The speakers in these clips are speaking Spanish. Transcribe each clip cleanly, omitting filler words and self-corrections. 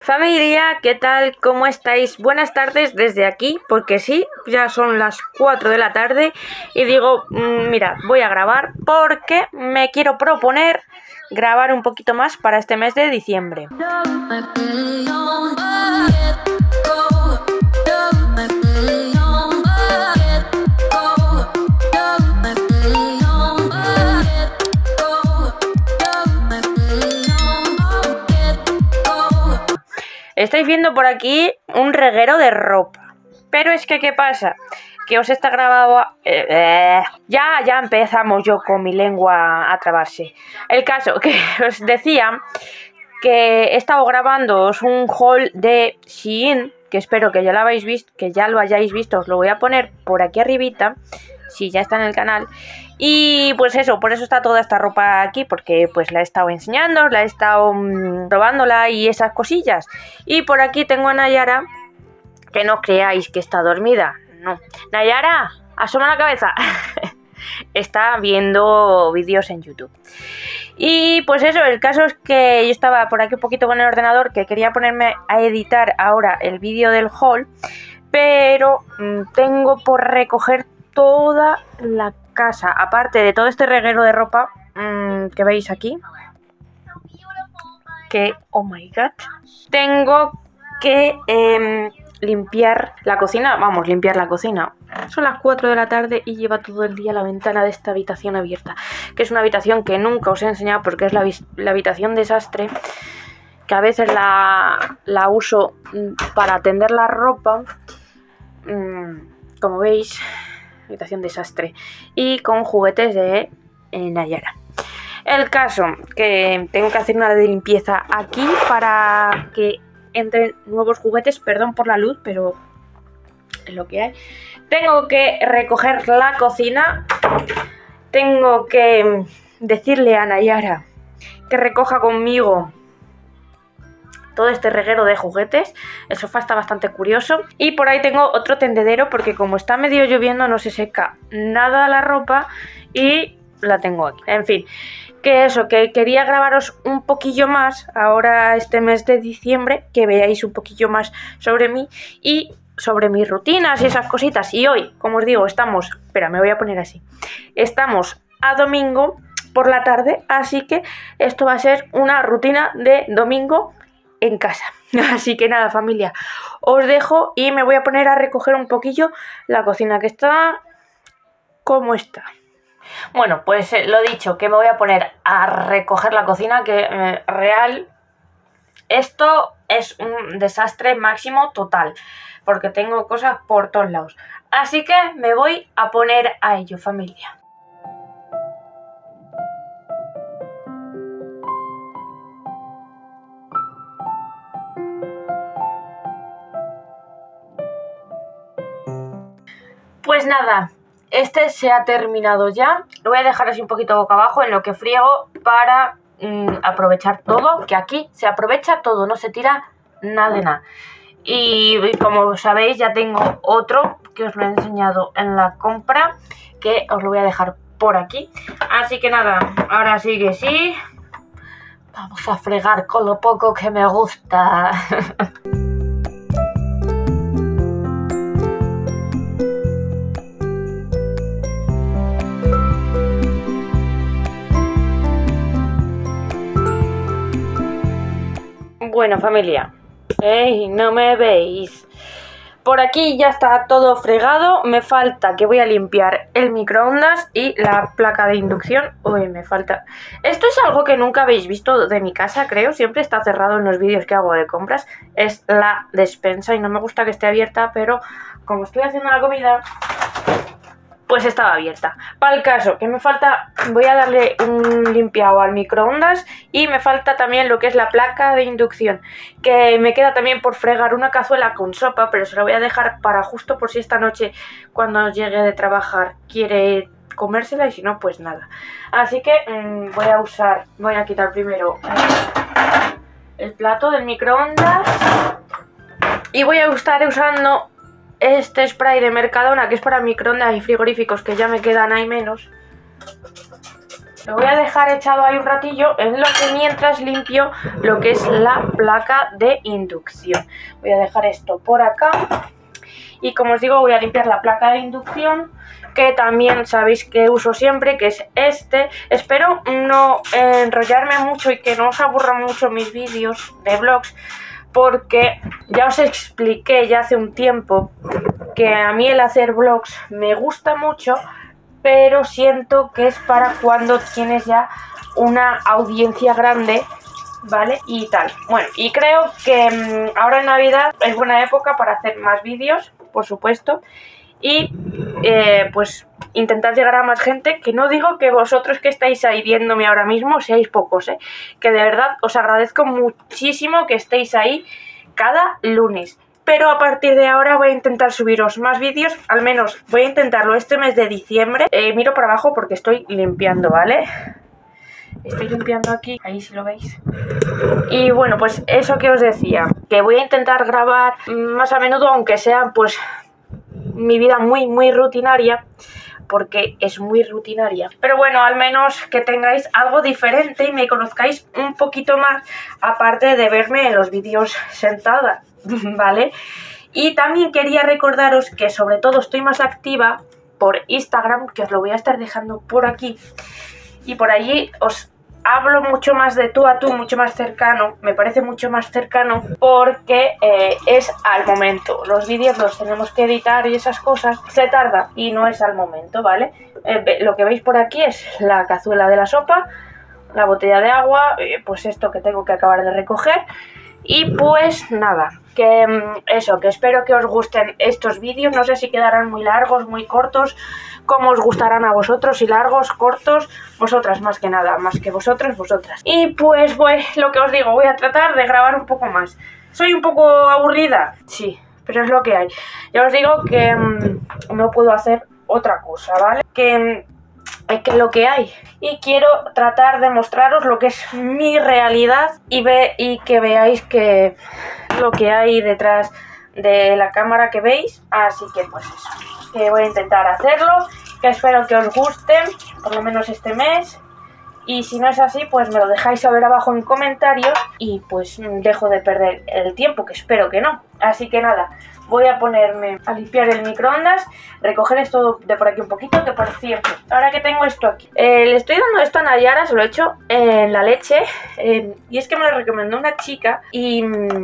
Familia, ¿qué tal? ¿Cómo estáis? Buenas tardes desde aquí, porque sí, ya son las 4 de la tarde y digo, mira, voy a grabar porque me quiero proponer grabar un poquito más para este mes de diciembre. Estáis viendo por aquí un reguero de ropa. Pero es que, ¿qué pasa? Que os está grabado... Ya empezamos yo con mi lengua a trabarse. El caso, que os decía que he estado grabándoos un haul de Shein, que espero que ya lo habéis visto, que ya lo hayáis visto. Os lo voy a poner por aquí arribita, si ya está en el canal. Y pues eso, por eso está toda esta ropa aquí, porque pues la he estado enseñando, la he estado probándola y esas cosillas. Y por aquí tengo a Nayara, que no creáis que está dormida, no. Nayara, asoma la cabeza. Está viendo vídeos en YouTube. Y pues eso, el caso es que yo estaba por aquí un poquito con el ordenador, que quería ponerme a editar ahora el vídeo del haul, pero tengo por recoger toda la casa, aparte de todo este reguero de ropa que veis aquí, que, oh my god, tengo que limpiar la cocina, limpiar la cocina. Son las 4 de la tarde y lleva todo el día la ventana de esta habitación abierta, que es una habitación que nunca os he enseñado porque es la habitación desastre, que a veces la uso para tender la ropa, como veis, habitación desastre, y con juguetes de Nayara. El caso, que tengo que hacer una de limpieza aquí para que entren nuevos juguetes. Perdón por la luz, pero es lo que hay. Tengo que recoger la cocina. Tengo que decirle a Nayara que recoja conmigo todo este reguero de juguetes. El sofá está bastante curioso. Y por ahí tengo otro tendedero porque como está medio lloviendo no se seca nada la ropa y la tengo aquí. En fin, que eso, que quería grabaros un poquillo más ahora este mes de diciembre, que veáis un poquillo más sobre mí y sobre mis rutinas y esas cositas. Y hoy, como os digo, estamos... Espera, me voy a poner así. Estamos a domingo por la tarde, así que esto va a ser una rutina de domingo en casa. Así que nada, familia, os dejo y me voy a poner a recoger un poquillo la cocina, que está como está. Bueno, pues lo dicho, que me voy a poner a recoger la cocina, que real, esto es un desastre máximo total, porque tengo cosas por todos lados. Así que me voy a poner a ello, familia. Pues nada, este se ha terminado ya. Lo voy a dejar así un poquito boca abajo en lo que friego para aprovechar todo, que aquí se aprovecha todo, no se tira nada de nada. Y como sabéis ya tengo otro que os lo he enseñado en la compra, que os lo voy a dejar por aquí. Así que nada, ahora sí que sí, vamos a fregar con lo poco que me gusta. Bueno, familia, ¡ey! No me veis. Por aquí ya está todo fregado. Me falta que voy a limpiar el microondas y la placa de inducción. Uy, me falta... Esto es algo que nunca habéis visto de mi casa, creo. Siempre está cerrado en los vídeos que hago de compras. Es la despensa y no me gusta que esté abierta, pero como estoy haciendo la comida, pues estaba abierta. Para el caso, que me falta, voy a darle un limpiado al microondas y me falta también lo que es la placa de inducción, que me queda también por fregar una cazuela con sopa, pero se la voy a dejar para justo por si esta noche cuando llegue de trabajar quiere comérsela y si no, pues nada. Así que voy a quitar primero el plato del microondas y voy a estar usando este spray de Mercadona, que es para microondas y frigoríficos, que ya me quedan ahí menos. Lo voy a dejar echado ahí un ratillo en lo que mientras limpio lo que es la placa de inducción. Voy a dejar esto por acá y como os digo voy a limpiar la placa de inducción, que también sabéis que uso siempre, que es este. Espero no enrollarme mucho y que no os aburran mucho mis vídeos de vlogs, porque ya os expliqué ya hace un tiempo que a mí el hacer vlogs me gusta mucho, pero siento que es para cuando tienes ya una audiencia grande, ¿vale? Y tal. Bueno, y creo que ahora en Navidad es buena época para hacer más vídeos, por supuesto, y pues intentad llegar a más gente, que no digo que vosotros que estáis ahí viéndome ahora mismo seáis pocos, que de verdad os agradezco muchísimo que estéis ahí cada lunes. Pero a partir de ahora voy a intentar subiros más vídeos, al menos voy a intentarlo este mes de diciembre. Miro para abajo porque estoy limpiando, ¿vale? Estoy limpiando aquí, ahí si lo veis. Y bueno, pues eso que os decía, que voy a intentar grabar más a menudo, aunque sea pues mi vida muy rutinaria, porque es muy rutinaria. Pero bueno, al menos que tengáis algo diferente y me conozcáis un poquito más, aparte de verme en los vídeos sentada, ¿vale? Y también quería recordaros que sobre todo estoy más activa por Instagram, que os lo voy a estar dejando por aquí. Y por allí os hablo mucho más de tú a tú, mucho más cercano, me parece mucho más cercano, porque es al momento. Los vídeos los tenemos que editar y esas cosas, se tarda y no es al momento, ¿vale? Lo que veis por aquí es la cazuela de la sopa, la botella de agua, pues esto que tengo que acabar de recoger. Y pues nada, que eso, que espero que os gusten estos vídeos, no sé si quedarán muy largos, muy cortos, cómo os gustarán a vosotros, si largos, cortos, vosotras más que nada, más que vosotros, vosotras. Y pues lo que os digo, voy a tratar de grabar un poco más. ¿Soy un poco aburrida? Sí, pero es lo que hay. Ya os digo que no puedo hacer otra cosa, ¿vale? Que es lo que hay. Y quiero tratar de mostraros lo que es mi realidad y que veáis que lo que hay detrás de la cámara que veis. Así que pues eso, que voy a intentar hacerlo, que espero que os gusten, por lo menos este mes. Y si no es así, pues me lo dejáis saber abajo en comentarios y pues dejo de perder el tiempo, que espero que no. Así que nada, voy a ponerme a limpiar el microondas, recoger esto de por aquí un poquito, que por cierto, ahora que tengo esto aquí, le estoy dando esto a Nayara, se lo he hecho en la leche, y es que me lo recomendó una chica y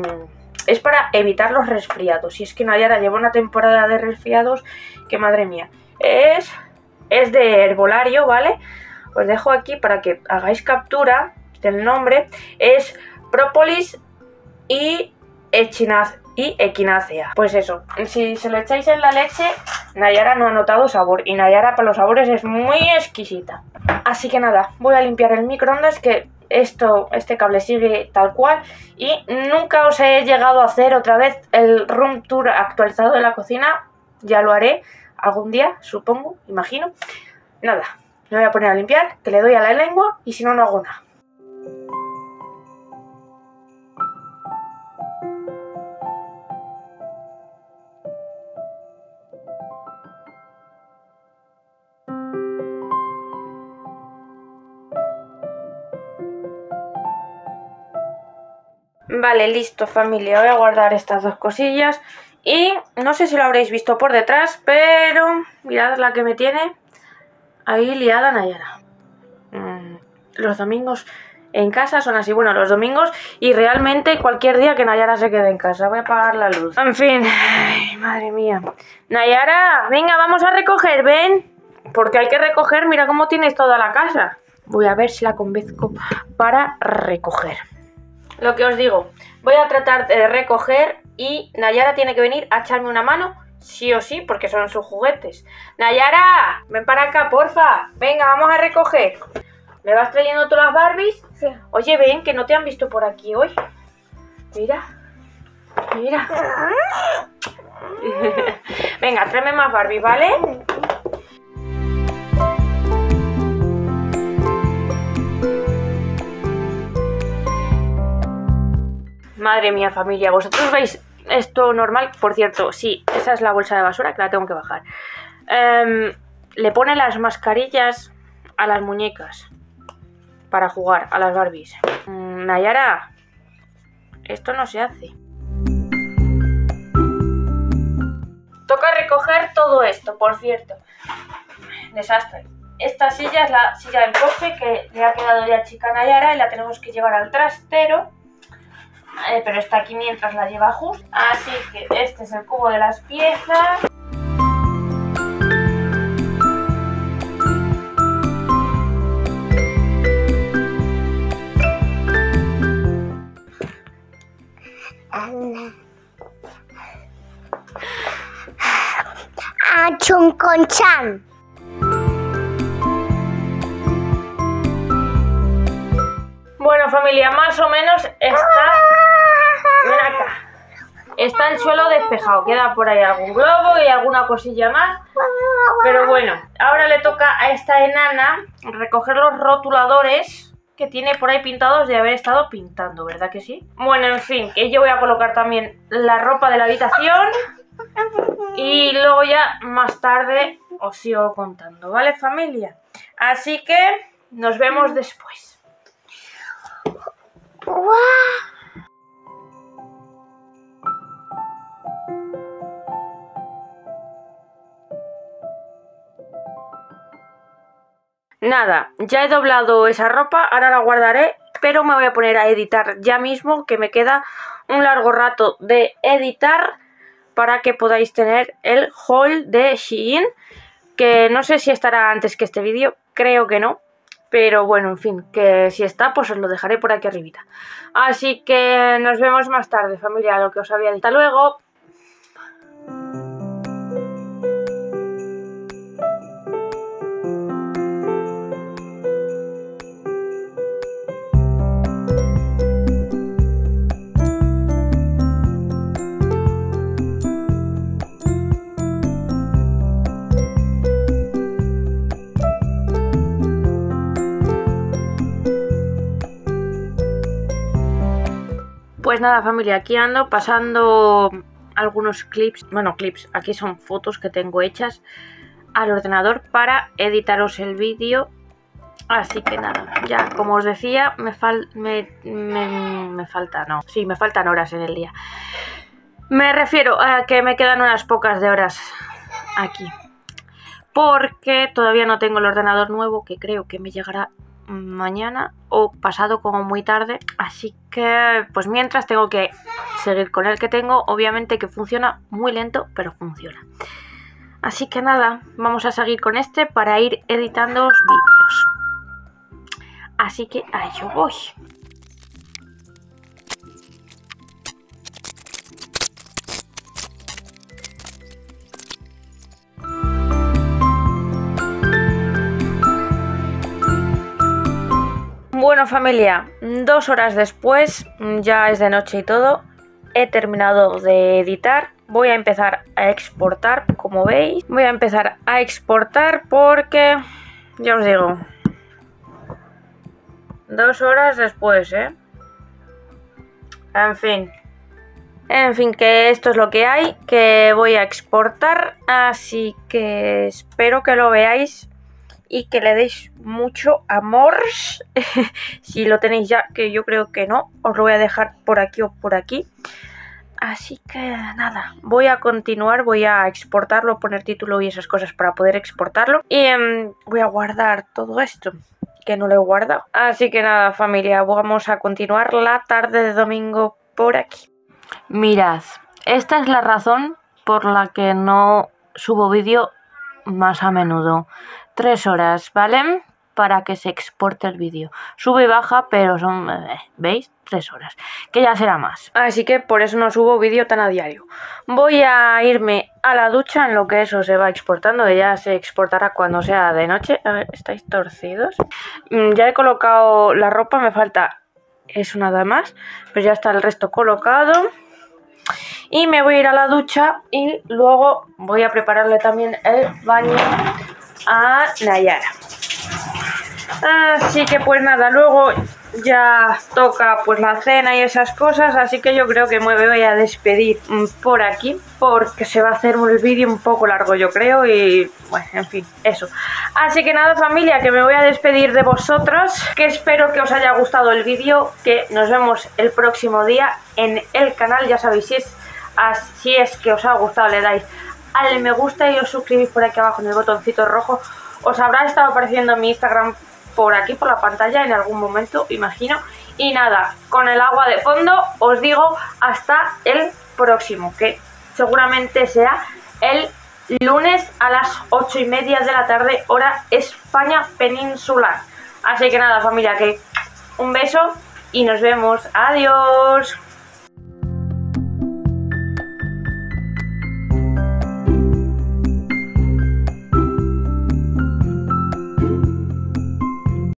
es para evitar los resfriados. Y es que Nayara lleva una temporada de resfriados que madre mía. Es de herbolario, ¿vale? Os dejo aquí para que hagáis captura del nombre. Es Propolis y Echinacea. Pues eso, si se lo echáis en la leche, Nayara no ha notado sabor. Y Nayara para los sabores es muy exquisita. Así que nada, voy a limpiar el microondas, que este cable sigue tal cual. Y nunca os he llegado a hacer otra vez el room tour actualizado de la cocina. Ya lo haré algún día, supongo, imagino. Nada, me voy a poner a limpiar, que le doy a la lengua y si no, no hago nada. Vale, listo familia, voy a guardar estas dos cosillas y no sé si lo habréis visto por detrás, pero mirad la que me tiene ahí liada Nayara. Los domingos en casa son así, bueno, los domingos y realmente cualquier día que Nayara se quede en casa. Voy a apagar la luz. En fin, ay, madre mía. Nayara, venga, vamos a recoger, ven, porque hay que recoger, mira cómo tienes toda la casa. Voy a ver si la convenzco para recoger. Lo que os digo, voy a tratar de recoger y Nayara tiene que venir a echarme una mano, sí o sí, porque son sus juguetes. Nayara, ven para acá, porfa. Venga, vamos a recoger. ¿Me vas trayendo tú las Barbies? Sí. Oye, ven, que no te han visto por aquí hoy. Mira, mira. Venga, tráeme más Barbies, ¿vale? Madre mía, familia, ¿vosotros veis esto normal? Por cierto, sí, esa es la bolsa de basura que la tengo que bajar. Le pone las mascarillas a las muñecas. para jugar a las Barbies. Nayara, esto no se hace. Toca recoger todo esto, por cierto. Desastre. Esta silla es la silla del coche que le ha quedado ya chica a Nayara y la tenemos que llevar al trastero. Pero está aquí mientras la lleva justo. Así que este es el cubo de las piezas. Chunkonchan. Bueno, familia, más o menos está... Ven acá. Está el suelo despejado. Queda por ahí algún globo y alguna cosilla más. Pero bueno, ahora le toca a esta enana recoger los rotuladores que tiene por ahí pintados de haber estado pintando, ¿verdad que sí? Bueno, en fin, que yo voy a colocar también la ropa de la habitación. Y luego ya más tarde os sigo contando, ¿vale, familia? Así que nos vemos después. Nada, ya he doblado esa ropa, ahora la guardaré, pero me voy a poner a editar ya mismo, que me queda un largo rato de editar para que podáis tener el haul de Shein, que no sé si estará antes que este vídeo, creo que no, pero bueno, en fin, que si está, pues os lo dejaré por aquí arribita. Así que nos vemos más tarde, familia, lo que os había dicho. Hasta luego. Pues nada, familia, aquí ando pasando algunos clips, bueno, clips, aquí son fotos que tengo hechas al ordenador para editaros el vídeo. Así que nada, ya como os decía, me faltan horas en el día. Me refiero a que me quedan unas pocas de horas aquí, porque todavía no tengo el ordenador nuevo, que creo que me llegará mañana o pasado como muy tarde, así que pues mientras tengo que seguir con el que tengo, obviamente que funciona muy lento, pero funciona. Así que nada, vamos a seguir con este para ir editando los vídeos. Así que a ello voy. Bueno, familia, 2 horas después, ya es de noche y todo, he terminado de editar. Voy a empezar a exportar, como veis. Voy a empezar a exportar porque, ya os digo, 2 horas después, En fin, que esto es lo que hay, que voy a exportar, así que espero que lo veáis y que le deis mucho amor. Si lo tenéis ya, que yo creo que no, os lo voy a dejar por aquí o por aquí. Así que nada, voy a continuar, voy a exportarlo, poner título y esas cosas para poder exportarlo. Y voy a guardar todo esto, que no lo he guardado. Así que nada, familia, vamos a continuar la tarde de domingo por aquí. Mirad, esta es la razón por la que no subo vídeo más a menudo. 3 horas, ¿vale? Para que se exporte el vídeo. Sube y baja, pero son, ¿veis? 3 horas. Que ya será más. Así que por eso no subo vídeo tan a diario. Voy a irme a la ducha en lo que eso se va exportando. Ya se exportará cuando sea de noche. A ver, ¿estáis torcidos? Ya he colocado la ropa, me falta eso nada más. Pero ya está el resto colocado. Y me voy a ir a la ducha y luego voy a prepararle también el baño a Nayara. Así que pues nada, luego ya toca pues la cena y esas cosas, así que yo creo que me voy a despedir por aquí, porque se va a hacer el vídeo un poco largo, yo creo, y bueno, en fin, eso. Así que nada, familia, que me voy a despedir de vosotros, que espero que os haya gustado el vídeo, que nos vemos el próximo día en el canal. Ya sabéis, si es que os ha gustado, le dais al me gusta y os suscribís por aquí abajo en el botoncito rojo. Os habrá estado apareciendo mi Instagram por aquí, por la pantalla, en algún momento, imagino. Y nada, con el agua de fondo, os digo hasta el próximo, que seguramente sea el lunes a las 8:30 de la tarde, hora España peninsular. Así que nada, familia, que un beso y nos vemos. Adiós.